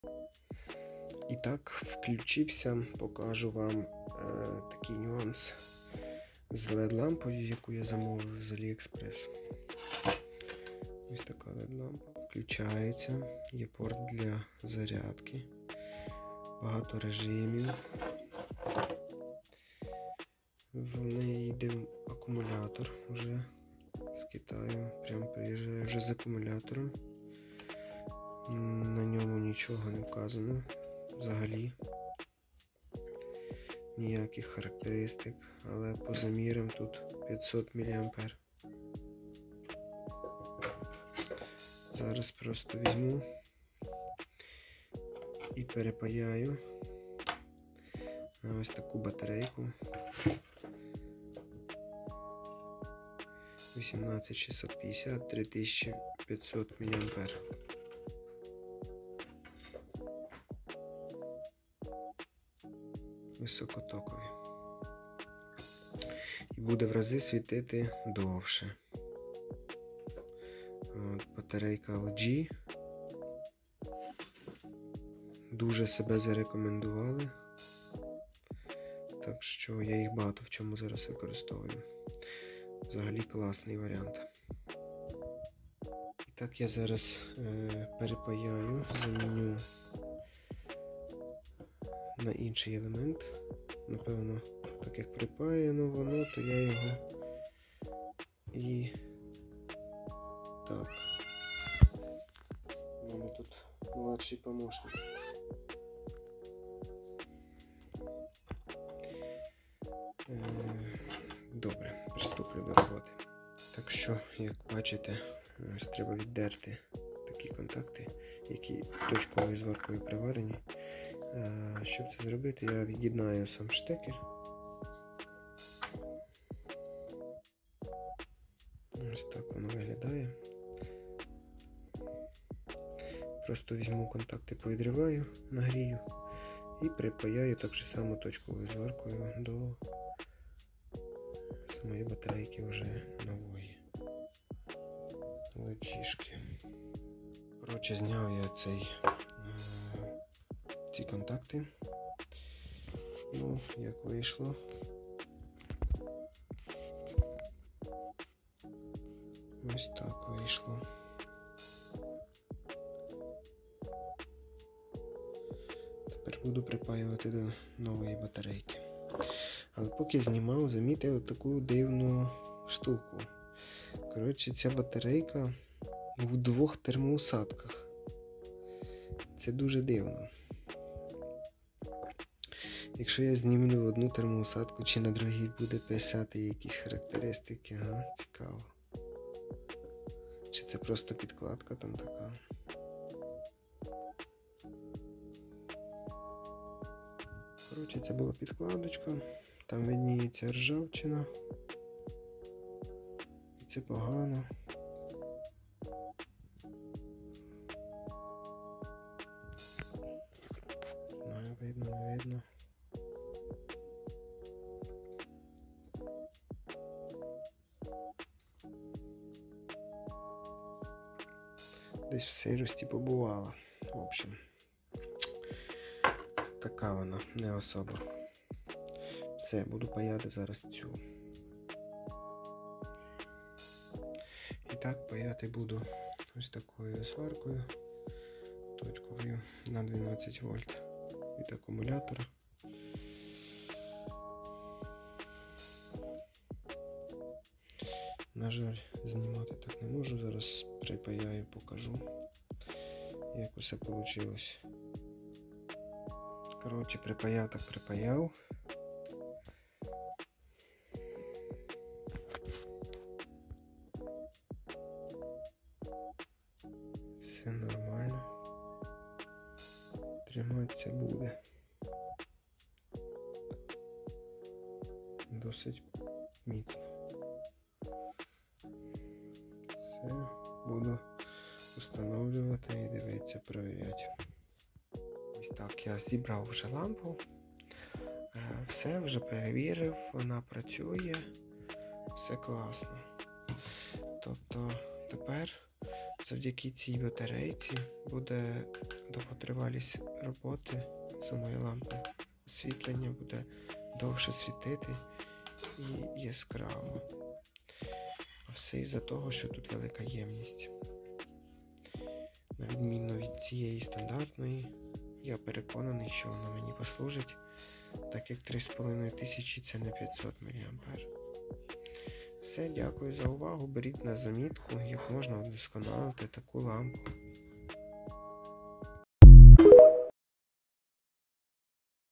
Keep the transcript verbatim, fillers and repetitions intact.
І так, включився, покажу вам е, такий нюанс з ел і ді-лампою, яку я замовив з Aliexpress. Ось така ел і ді-лампа. Включається, є порт для зарядки, багато режимів. В неї йде акумулятор вже з Китаю, прям приїжджає вже з акумулятором. На ньому нічого не вказано взагалі, ніяких характеристик, але по замірам тут п'ятсот міліампер. Зараз просто візьму і перепаяю на ось таку батарейку вісімнадцять шістсот п'ятдесят, три тисячі п'ятсот міліампер. Високотокові. І буде в рази світити довше. От, батарейка ел джі. Дуже себе зарекомендували. Так що я їх багато в чому зараз використовую. Взагалі класний варіант. І так я зараз е, перепаяю, заміню на інший елемент. Напевно, так як припаяно воно, то я його і так. У мене тут младший помощник. Добре, приступлю до роботи. Так що, як бачите, ось треба віддерти такі контакти, які точковою зваркою приварені. Щоб це зробити, я від'єднаю сам штекер. Ось так воно виглядає. Просто візьму контакти, повідриваю, нагрію і припаяю так же само точковою зваркою до самої батарейки вже нової ел і ді-шки. Коротше, зняв я цей ці контакти. Ну, як вийшло. Ось так вийшло. Тепер буду припаювати до нової батарейки. Але поки знімав, замітив таку дивну штуку. Коротше, ця батарейка в двох термоусадках. Це дуже дивно. Якщо я знімлю одну термоусадку, чи на другій буде писати якісь характеристики, ага, цікаво. Чи це просто підкладка там така? Коротше, це була підкладочка, там видніється ржавчина. І це погано. Не видно, не видно. Десь в сирості побувала. В общем, така вона, не особа. Все, буду паяти зараз цю. І так, паяти буду ось такою сваркою, точковою на дванадцять вольт від акумулятора. На жаль, знімати так не можу, зараз припаяю, покажу, як усе вийшло. Коротше, припаяв так припаяв. Все нормально. Триматися буде. Досить міцно. Все, буду встановлювати і дивитися, перевіряти. Ось так, я зібрав вже лампу. Все, вже перевірив, вона працює. Все класно. Тобто тепер завдяки цій батарейці буде довготривалість роботи самої лампи. Освітлення буде довше світити і яскраво. А все із-за того, що тут велика ємність. На відміну від цієї стандартної, я переконаний, що вона мені послужить, так як три з половиною тисячі це не п'ятсот міліампер. Все, дякую за увагу. Беріть на замітку, як можна вдосконалити таку лампу.